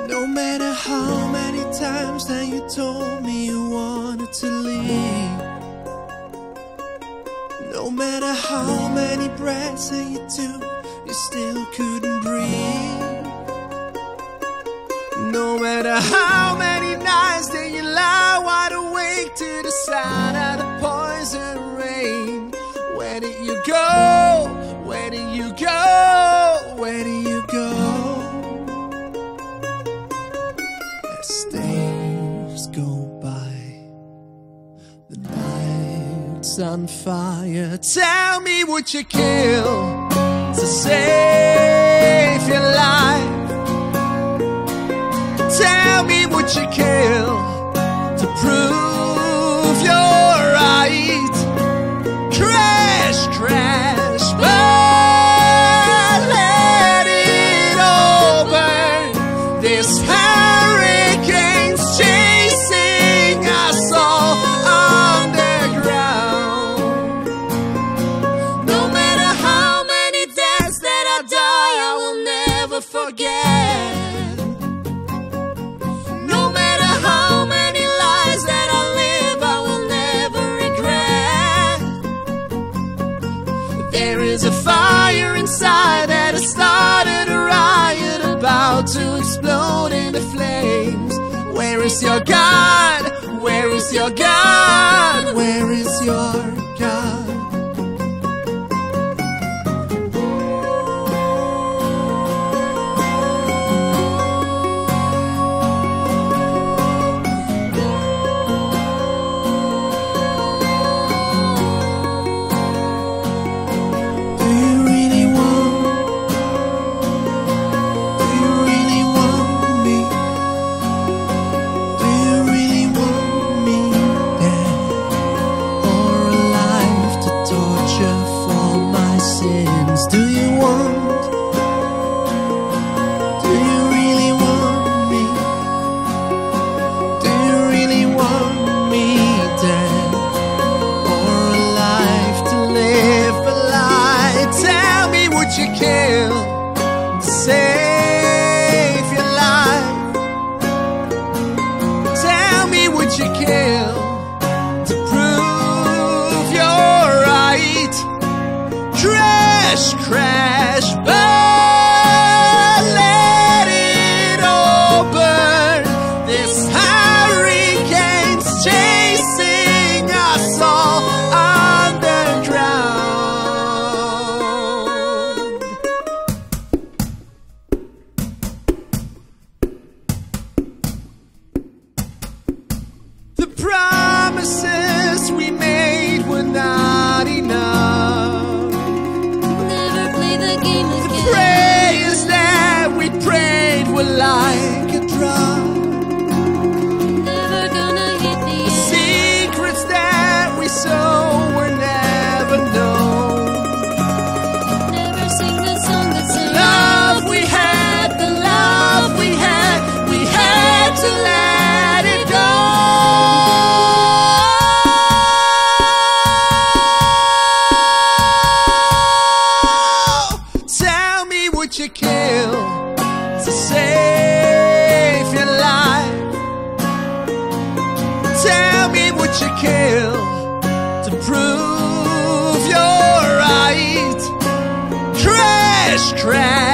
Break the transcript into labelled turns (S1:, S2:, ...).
S1: No matter how many times that you told me you wanted to leave, no matter how many breaths that you took, you still couldn't breathe. No matter how many nights that you lie wide awake to the sound of the poison rain, where did you go? Where did you go? Where did you go? As days go by, the night's on fire. Tell me, would you kill to save your life? Tell me, would you kill to prove you're right? Crash, crash, but let it all burn. This hurricane's chasing us all underground. No matter how many deaths that I die, I will never forget. There is a fire inside that has started a riot, about to explode into flames. Where is your God? Where is your God? Where is your God? Crash, but let it all burn. This hurricane's chasing us all underground. The promises we made were not enough. Prayers that we prayed were like a drum.
S2: Never gonna hit the
S1: The secrets that we sow were never known.
S2: Never sing the song that said
S1: Love we had, the love we had to let it go. Would you kill to save your life? Tell me, would you kill to prove you're right? Crash, crash.